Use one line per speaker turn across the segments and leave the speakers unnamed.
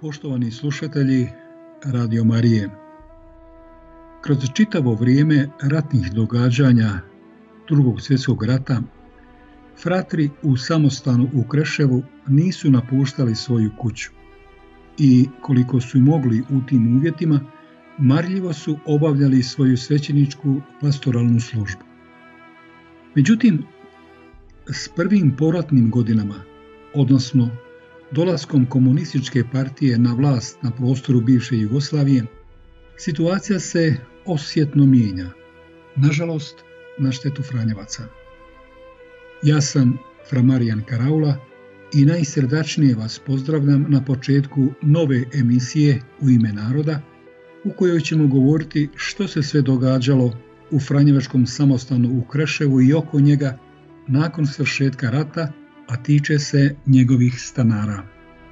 Poštovani slušatelji Radio Marije, kroz čitavo vrijeme ratnih događanja Drugog svjetskog rata, fratri u samostanu u Kreševu nisu napuštali svoju kuću i koliko su mogli u tim uvjetima, marljivo su obavljali svoju svećeničku pastoralnu službu. Međutim, s prvim poratnim godinama, odnosno dolaskom komunističke partije na vlast na prostoru bivše Jugoslavije, situacija se osjetno mijenja, nažalost na štetu Franjevaca. Ja sam fra Marijan Karaula i najsrdačnije vas pozdravljam na početku nove emisije U ime naroda, u kojoj ćemo govoriti što se sve događalo u Franjevačkom samostanu u Kreševu i oko njega nakon svršetka rata, a tiče se njegovih stanara.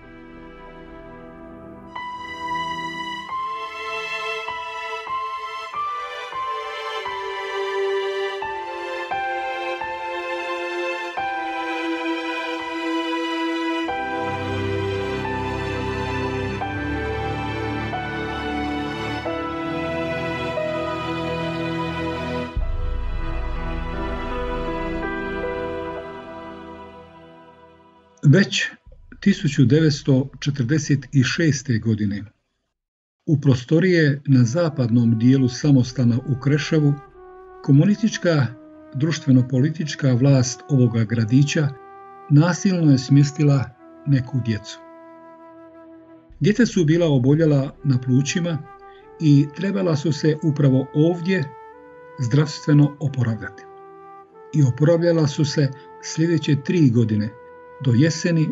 Već 1946. godine u prostorije na zapadnom dijelu samostana u Kreševu komunistička društveno-politička vlast ovoga gradića nasilno je smjestila neku djecu. Djeca su bila oboljela na plućima i trebala su se upravo ovdje zdravstveno oporavljati. I oporavljala su se sljedeće 3 godine, do jeseni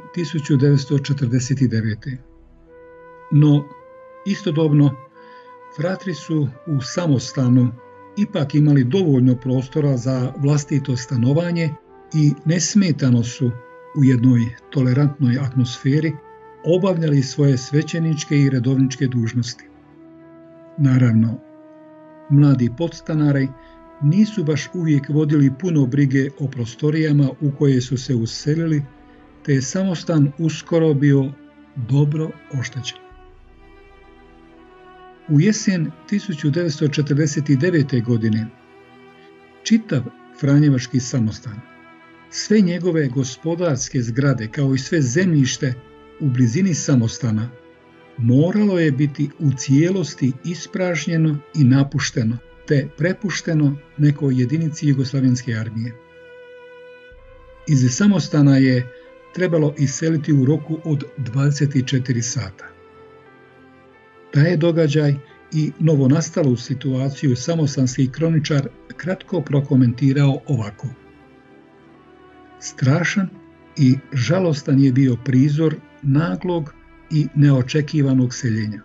1949. No, istodobno, fratri su u samostanu ipak imali dovoljno prostora za vlastito stanovanje i nesmetano su u jednoj tolerantnoj atmosferi obavljali svoje svećeničke i redovničke dužnosti. Naravno, mladi podstanari nisu baš uvijek vodili puno brige o prostorijama u koje su se uselili, te je samostan uskoro bio dobro oštećen. U jesen 1949. godine čitav Franjevački samostan, sve njegove gospodarske zgrade kao i sve zemljište u blizini samostana moralo je biti u cijelosti ispražnjeno i napušteno, te prepušteno nekoj jedinici Jugoslavenske armije. Iz samostana je trebalo iseliti u roku od 24 sata. Taj je događaj i novonastalu situaciju samostanski kroničar kratko prokomentirao ovako. Strašan i žalostan je bio prizor naglog i neočekivanog seljenja.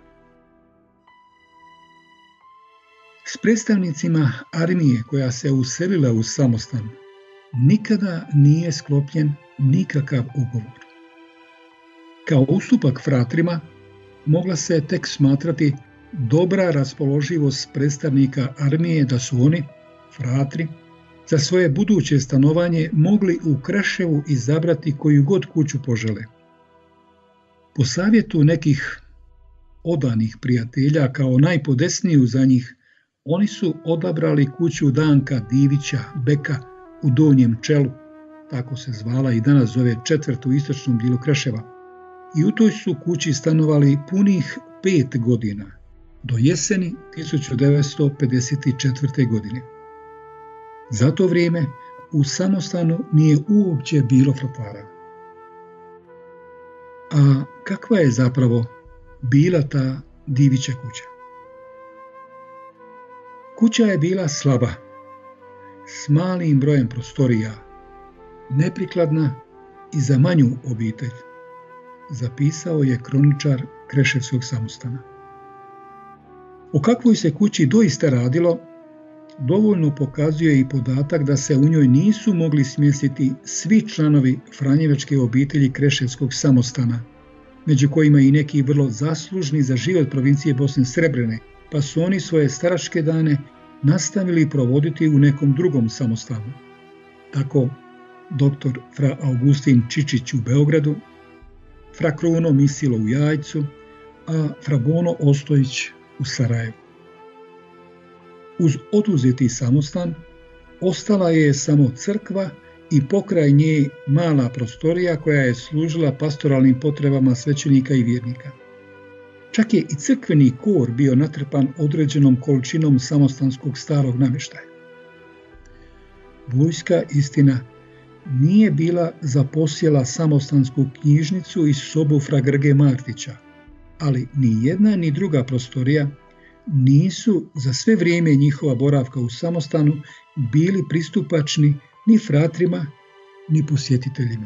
S predstavnicima armije koja se uselila u samostan nikada nije sklopljen nikakav ugovor. Kao ustupak fratrima mogla se tek smatrati dobra raspoloživost predstavnika armije da su oni, fratri, za svoje buduće stanovanje mogli u Kreševu izabrati koju god kuću požele. Po savjetu nekih odanih prijatelja kao najpodesniju za njih, oni su odabrali kuću Danka Divića Beka u Donjem Čelu, tako se zvala i danas zove četvrt u istočnom dijelu Kreševa, i u toj su kući stanovali punih 5 godina, do jeseni 1954. godine. Za to vrijeme u samostanu nije uopće bilo fratara. A kakva je zapravo bila ta Divića kuća? Kuća je bila slaba, s malim brojem prostorija, neprikladna i za manju obitelj, zapisao je kroničar Kreševskog samostana. O kakvoj se kući doista radilo, dovoljno pokazuje i podatak da se u njoj nisu mogli smjestiti svi članovi Franjevačke obitelji Kreševskog samostana, među kojima i neki vrlo zaslužni za život provincije Bosne Srebrene, pa su oni svoje staračke dane nastavili provoditi u nekom drugom samostanu. Tako dr. fra Augustin Čičić u Beogradu, fra Kruno Misilo u Jajcu, a fra Bono Ostojić u Sarajevu. Uz oduzeti samostan ostala je samo crkva i pokraj nje mala prostorija koja je služila pastoralnim potrebama svećenika i vjernika. Čak je i crkveni kor bio natrpan određenom količinom samostanskog starog namještaja. Vojska, istina, nije bila zaposjela samostansku knjižnicu i sobu fra Grge Martića, ali ni jedna ni druga prostorija nisu za sve vrijeme njihova boravka u samostanu bili pristupačni ni fratrima, ni posjetiteljima.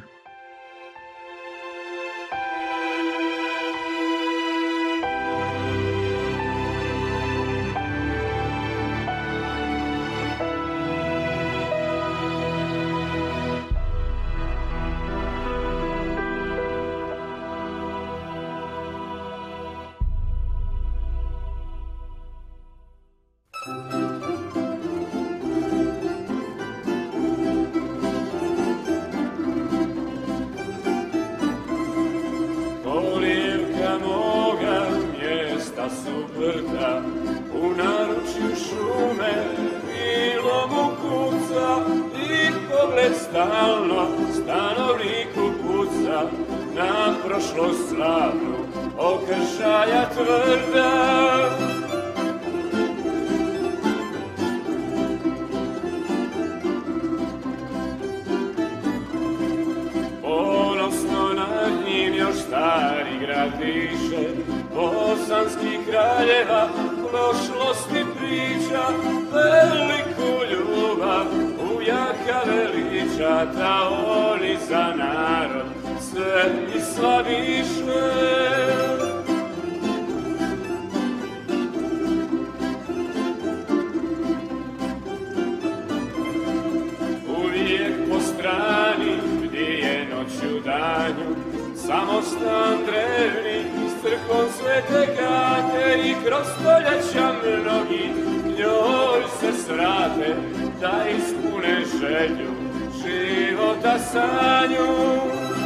Samostan drevni s crkvom Svete Gate i kroz stoljeća mnogi njoj se svrate da ispune želju života sanju.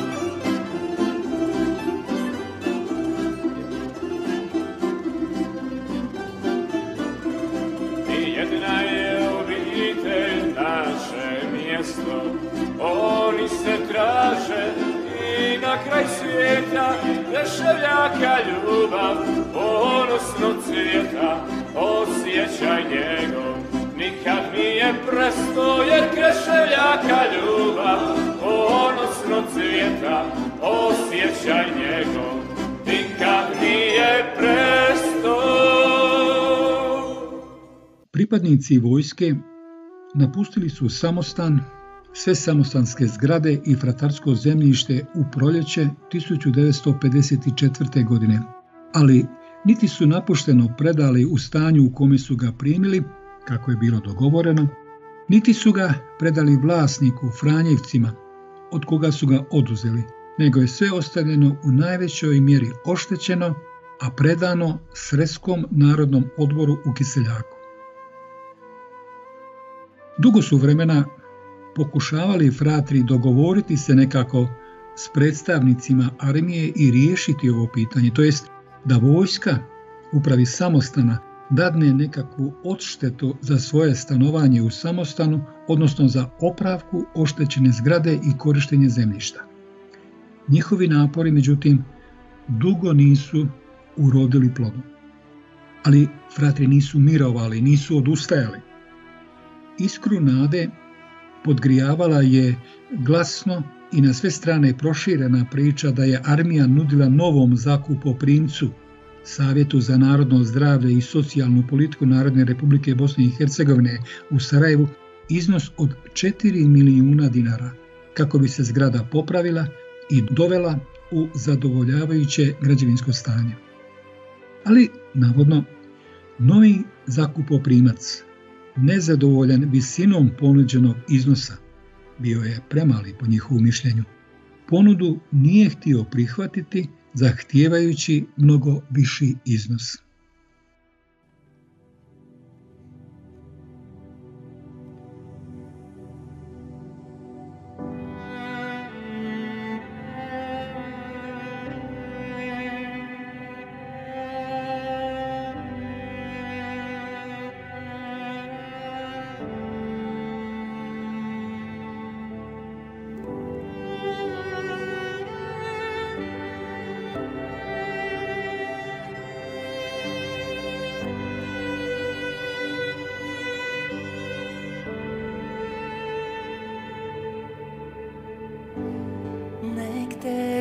I jedna je obitelj naše mjesto, oni se traže i na kraj svijeta Kreševljaka ljubav ponosno cvijeta, osjećaj njegov nikad nije presto, jer Kreševljaka ljubav ponosno cvijeta, osjećaj njegov nikad nije presto.
Pripadnici vojske napustili su samostan, sve samostanske zgrade i fratarsko zemljište u proljeće 1954. godine, ali niti su napušteno predali u stanju u kome su ga primili, kako je bilo dogovoreno, niti su ga predali vlasniku Franjevcima, od koga su ga oduzeli, nego je sve ostavljeno u najvećoj mjeri oštećeno, a predano Sreskom narodnom odboru u Kiseljaku. Dugo su vremena pokušavali fratri dogovoriti se nekako s predstavnicima armije i riješiti ovo pitanje, to jest da vojska upravi samostana dadne nekakvu odštetu za svoje stanovanje u samostanu, odnosno za opravku oštećene zgrade i korištenje zemljišta. Njihovi napori, međutim, dugo nisu urodili plodom. Ali fratri nisu mirovali, nisu odustajali. Iskru nade podgrijavala je glasno i na sve strane proširena priča da je armija nudila novom zakupoprimcu, Savjetu za narodno zdravlje i socijalnu politiku Narodne Republike Bosne i Hercegovine u Sarajevu, iznos od 4 milijuna dinara kako bi se zgrada popravila i dovela u zadovoljavajuće građevinsko stanje. Ali, navodno, novi zakupoprimac, nezadovoljan visinom ponuđenog iznosa, bio je premali po njihovu mišljenju, ponudu nije htio prihvatiti zahtijevajući mnogo viši iznos.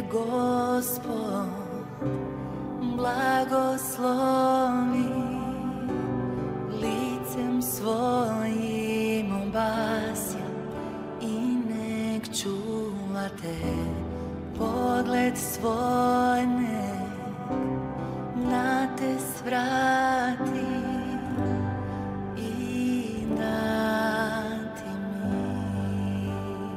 Gospod blagoslovi, licem svojim obasja i nek čuva te, pogled svoj nek na te svrati i dati mir.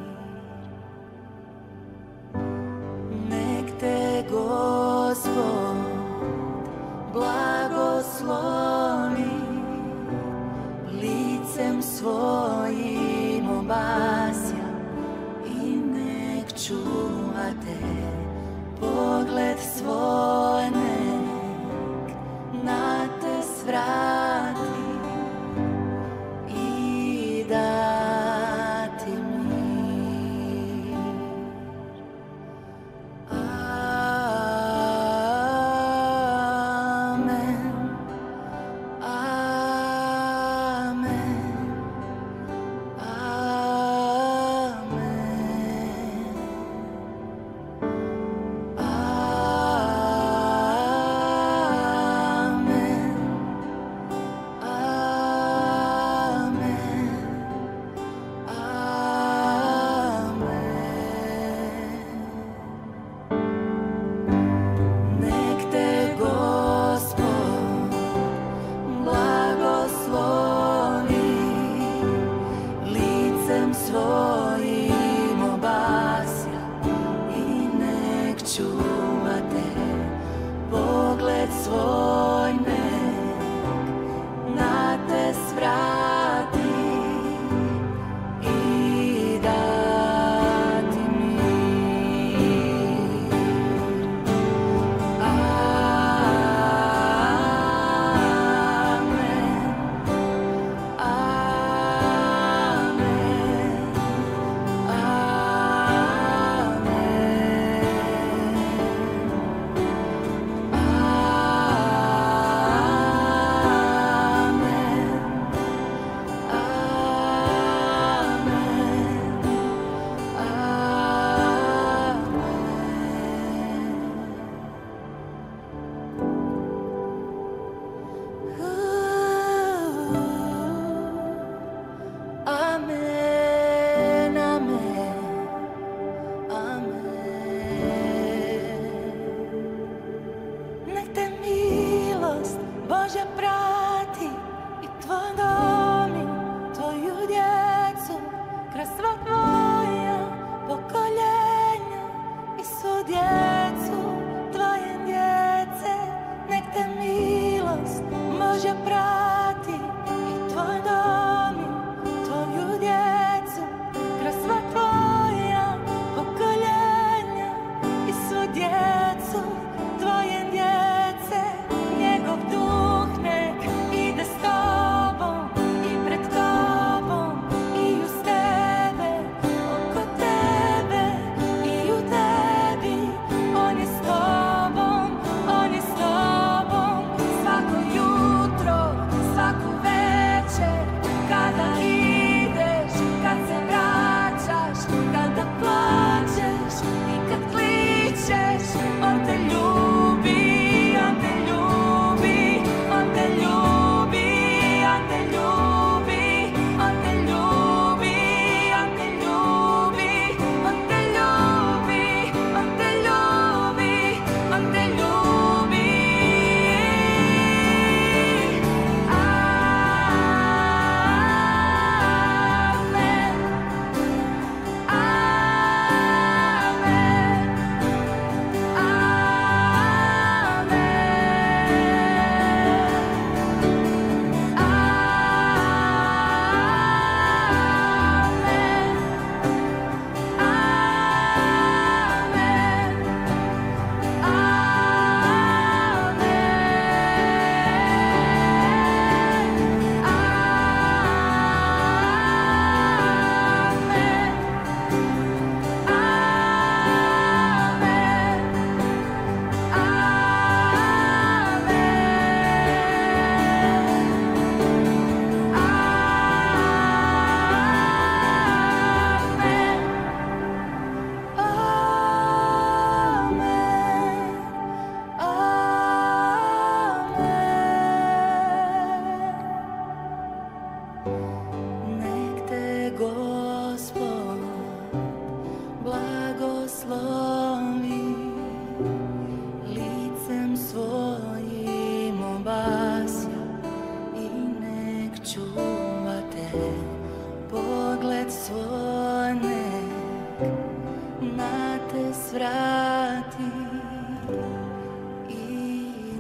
Nek te Gospod blagoslovi, licem svojim obasja i nek čuva te, pogled svoj nek na te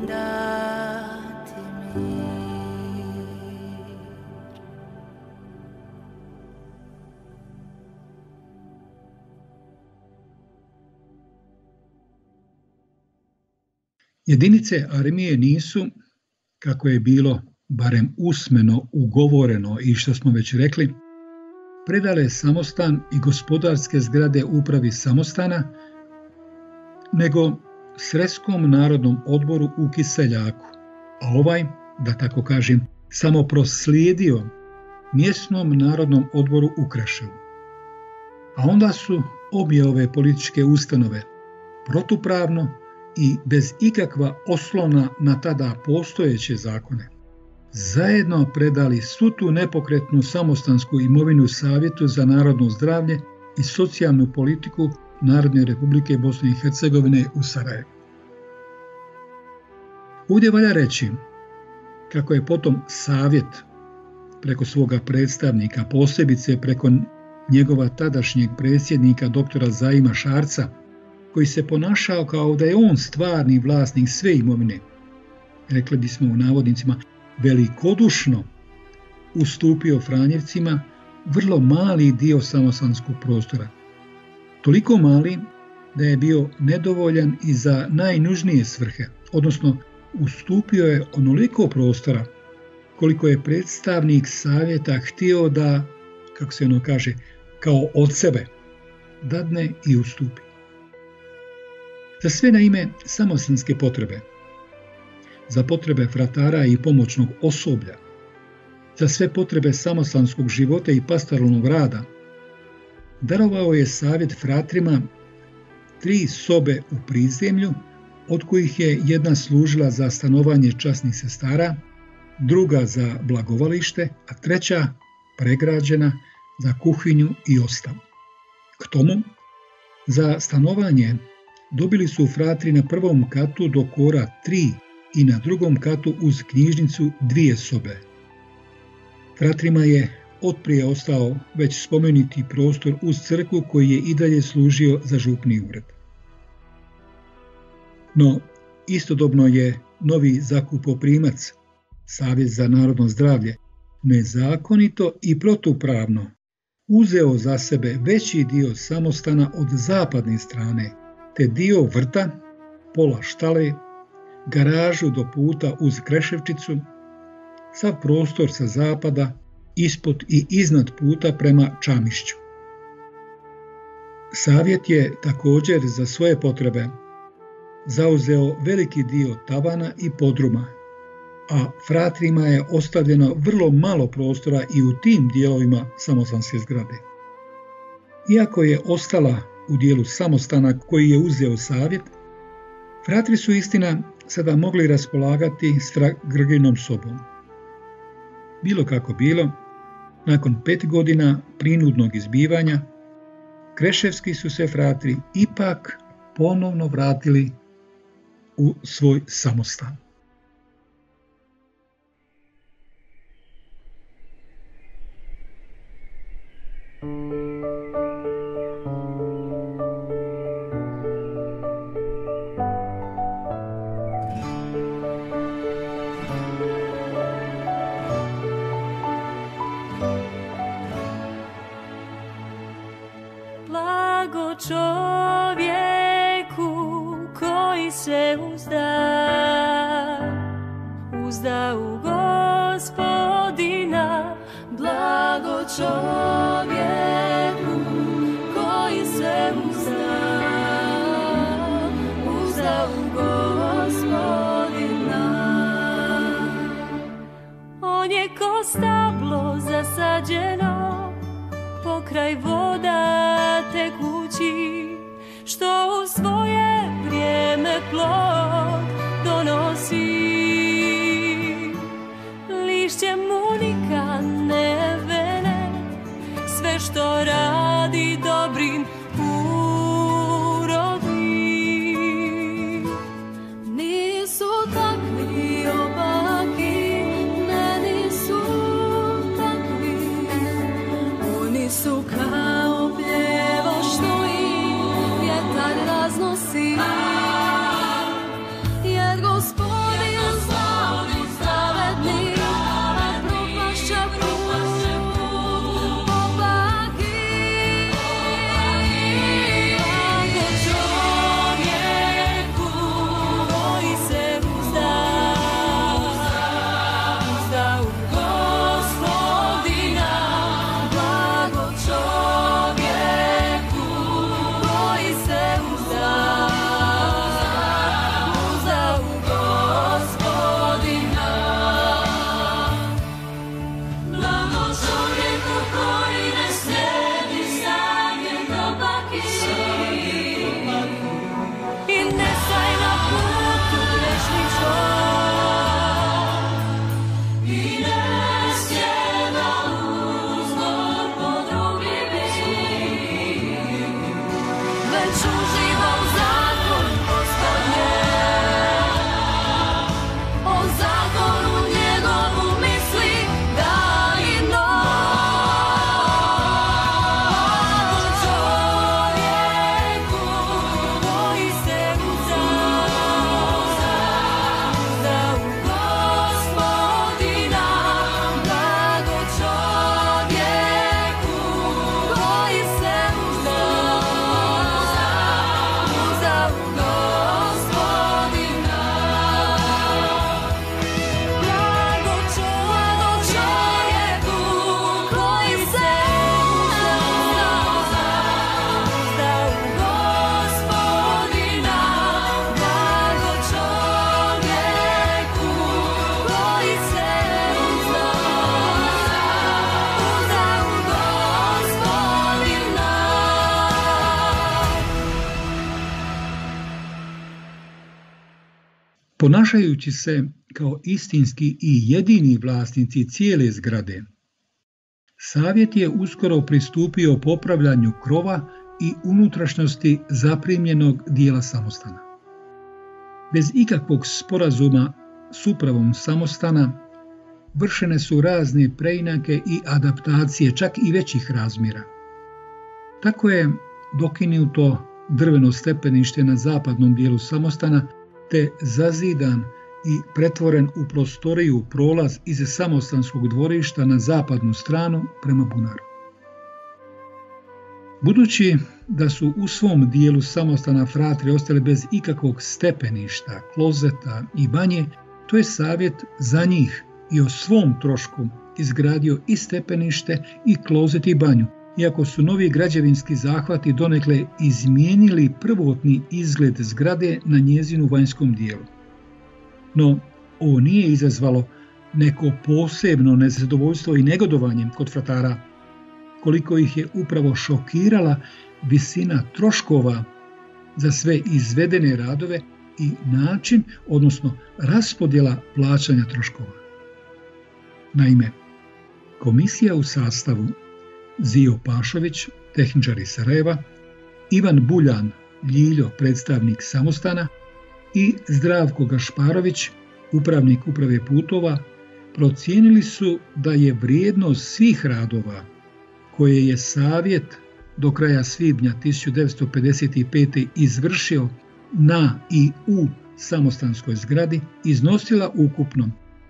dati mir.
Jedinice armije nisu, kako je bilo barem usmeno ugovoreno i što smo već rekli, predale samostan i gospodarske zgrade upravi samostana, nego Sremskom narodnom odboru u Kiseljaku, a ovaj, da tako kažem, samo proslijedio mjesnom narodnom odboru u Kreševu. A onda su obje ove političke ustanove protupravno i bez ikakva oslona na tada postojeće zakone zajedno predali svu tu nepokretnu samostansku imovinu Savjetu za narodno zdravlje i socijalnu politiku Narodne Republike Bosne i Hercegovine u Sarajevu. Ovdje valja reći kako je potom Savjet preko svoga predstavnika, posebice preko njegova tadašnjeg predsjednika doktora Zaima Šarca, koji se ponašao kao da je on stvarni vlasnik sve imovine, rekli bismo u navodnicima, velikodušno ustupio Franjevcima vrlo mali dio samostanskog prostora. Toliko mali da je bio nedovoljan i za najnužnije svrhe, odnosno ustupio je onoliko prostora koliko je predstavnik Savjeta htio da, kako se ono kaže, kao od sebe, dadne i ustupi. Za sve na ime samostanske potrebe, za potrebe fratara i pomoćnog osoblja, za sve potrebe samostanskog života i pastoralnog rada, darovao je Savjet fratrima 3 sobe u prizemlju, od kojih je jedna služila za stanovanje časnih sestara, druga za blagovalište, a treća pregrađena za kuhinju i ostavu. K tomu, za stanovanje dobili su fratri na prvom katu do kora 3 i na drugom katu uz knjižnicu 2 sobe. Fratrima je otprije ostao već spomenuti prostor uz crkvu koji je i dalje služio za župni ured. No, istodobno je novi zakupoprimac, Savjet za narodno zdravlje, nezakonito i protupravno uzeo za sebe veći dio samostana od zapadne strane, te dio vrta, pola štale, garažu do puta uz Kreševčicu, sav prostor sa zapada, ispod i iznad puta prema Čamišću. Savjet je također za svoje potrebe zauzeo veliki dio tavana i podruma, a fratrima je ostavljeno vrlo malo prostora i u tim dijelovima samostanske zgrade. Iako je ostala u dijelu samostana koji je uzeo Savjet, fratri su istina sada mogli raspolagati s Grginom sobom. Bilo kako bilo, nakon 5 godina prinudnog izbivanja, kreševski su se fratri ipak ponovno vratili u svoj samostan.
Blago čovjeku koji se uzda u Gospodina. Blago čovjeku koji se uzda u Gospodina. On je ko stablo zasađeno pokraj voda tekući, što u svoje vrijeme plod donosi. Lišće mu nikane vene, sve što radi dobrim urodi. Nisu takvi obaki, ne nisu takvi, oni su kao pljevo što i vjetar raznosi.
Ponašajući se kao istinski i jedini vlasnici cijele zgrade, Savjet je uskoro pristupio popravljanju krova i unutrašnjosti zaprimljenog dijela samostana. Bez ikakvog sporazuma s upravom samostana vršene su razne preinake i adaptacije, čak i većih razmjera. Tako je dokinuto drveno stepenište na zapadnom dijelu samostana te zazidan i pretvoren u prostoriju prolaz iz samostanskog dvorišta na zapadnu stranu prema bunaru. Budući da su u svom dijelu samostana fratri ostali bez ikakvog stepeništa, klozeta i banje, to je Savjet za njih i o svom trošku izgradio i stepenište i klozet i banju, iako su novi građevinski zahvati donekle izmijenili prvotni izgled zgrade na njezinu vanjskom dijelu. No, ovo nije izazvalo neko posebno nezadovoljstvo i negodovanje kod fratara, koliko ih je upravo šokirala visina troškova za sve izvedene radove i način, odnosno raspodjela plaćanja troškova. Naime, komisija u sastavu Zio Pašović, tehničar iz Sarajeva, Ivan Buljan, Ljiljo, predstavnik samostana, i Zdravko Gašparović, upravnik uprave putova, procijenili su da je vrijednost svih radova koje je Savjet do kraja svibnja 1955. izvršio na i u samostanskoj zgradi iznosila ukupno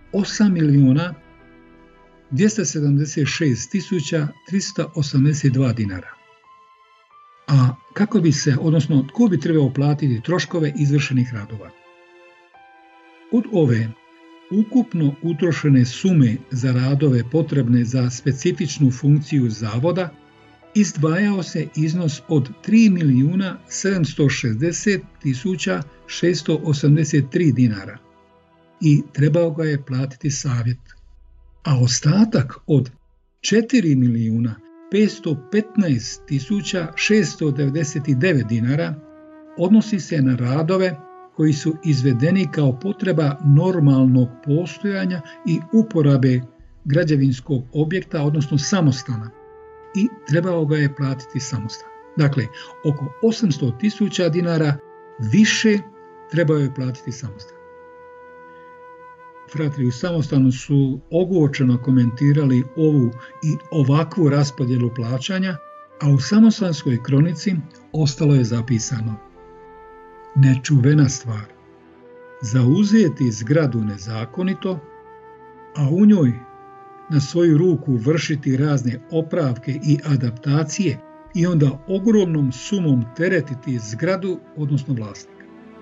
8.276.382 dinara. A kako bi se, odnosno tko bi trebao platiti troškove izvršenih radova? Od ove ukupno utrošene sume za radove potrebne za specifičnu funkciju zavoda izdvajao se iznos od 3.760.683 dinara i trebao ga je platiti Savjet, a ostatak od 4.515.699 dinara odnosi se na radove koji su izvedeni kao potreba normalnog postojanja i uporabe građevinskog objekta, odnosno samostana, i trebao ga je platiti samostan. Dakle, oko 800.000 dinara više trebao je platiti samostan. Fratri u samostanu su ogorčeno komentirali ovu i ovakvu raspodjelu plaćanja, a u samostanskoj kronici ostalo je zapisano: nečuvena stvar, zauzeti zgradu nezakonito, a u njoj na svoju ruku vršiti razne opravke i adaptacije i onda ogromnom sumom teretiti zgradu, odnosno vlasnika.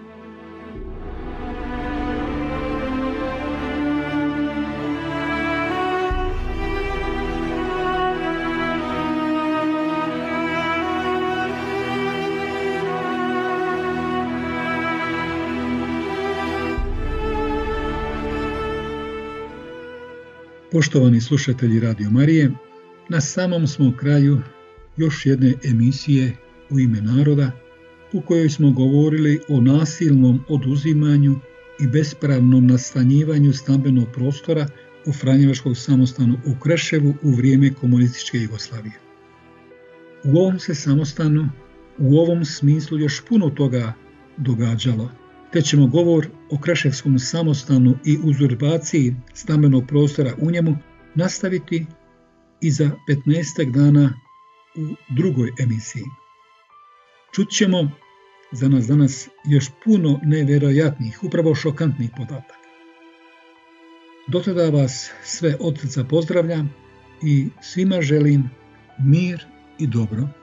Poštovani slušatelji Radio Marije, na samom smo kraju još jedne emisije U ime naroda, u kojoj smo govorili o nasilnom oduzimanju i bespravnom nastanjivanju stambenog prostora u Franjevačkom samostanu u Kreševu u vrijeme komunističke Jugoslavije. U ovom se samostanu, u ovom smislu još puno toga događalo, te ćemo govor o Kreševskom samostanu i uzurpaciji stambenog prostora u njemu nastaviti i za 15 dana u drugoj emisiji. Čut ćemo za nas danas još puno nevjerojatnih, upravo šokantnih podataka. Do tada vas sve od srca pozdravljam i svima želim mir i dobro.